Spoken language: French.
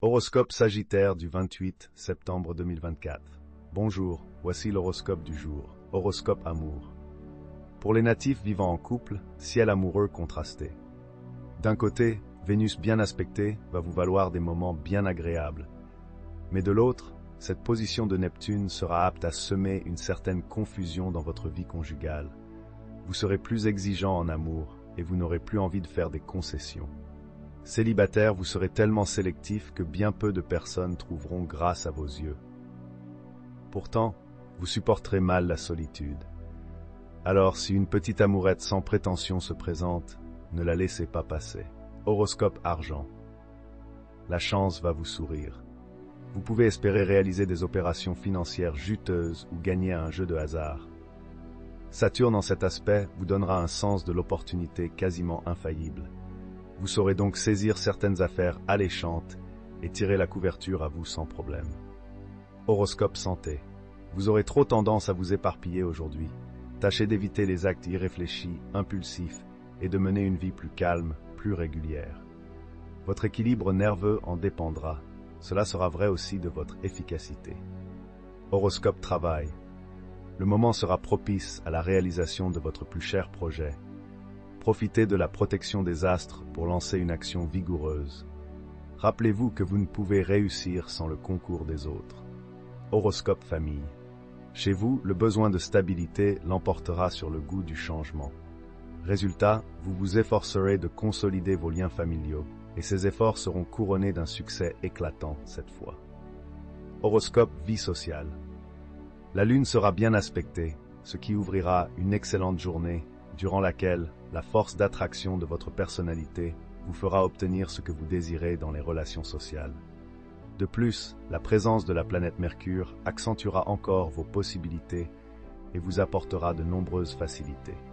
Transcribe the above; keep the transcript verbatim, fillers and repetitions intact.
Horoscope Sagittaire du vingt-huit septembre deux mille vingt-quatre. Bonjour, voici l'horoscope du jour. Horoscope amour. Pour les natifs vivant en couple, ciel amoureux contrasté. D'un côté, Vénus bien aspectée va vous valoir des moments bien agréables. Mais de l'autre, cette position de Neptune sera apte à semer une certaine confusion dans votre vie conjugale. Vous serez plus exigeant en amour et vous n'aurez plus envie de faire des concessions. Célibataire, vous serez tellement sélectif que bien peu de personnes trouveront grâce à vos yeux. Pourtant, vous supporterez mal la solitude. Alors, si une petite amourette sans prétention se présente, ne la laissez pas passer. Horoscope argent. La chance va vous sourire. Vous pouvez espérer réaliser des opérations financières juteuses ou gagner à un jeu de hasard. Saturne en cet aspect vous donnera un sens de l'opportunité quasiment infaillible. Vous saurez donc saisir certaines affaires alléchantes et tirer la couverture à vous sans problème. Horoscope santé. Vous aurez trop tendance à vous éparpiller aujourd'hui. Tâchez d'éviter les actes irréfléchis, impulsifs et de mener une vie plus calme, plus régulière. Votre équilibre nerveux en dépendra. Cela sera vrai aussi de votre efficacité. Horoscope travail. Le moment sera propice à la réalisation de votre plus cher projet. Profitez de la protection des astres pour lancer une action vigoureuse. Rappelez-vous que vous ne pouvez réussir sans le concours des autres. Horoscope famille. Chez vous, le besoin de stabilité l'emportera sur le goût du changement. Résultat, vous vous efforcerez de consolider vos liens familiaux, et ces efforts seront couronnés d'un succès éclatant cette fois. Horoscope vie sociale. La lune sera bien aspectée, ce qui ouvrira une excellente journée, durant laquelle la force d'attraction de votre personnalité vous fera obtenir ce que vous désirez dans les relations sociales. De plus, la présence de la planète Mercure accentuera encore vos possibilités et vous apportera de nombreuses facilités.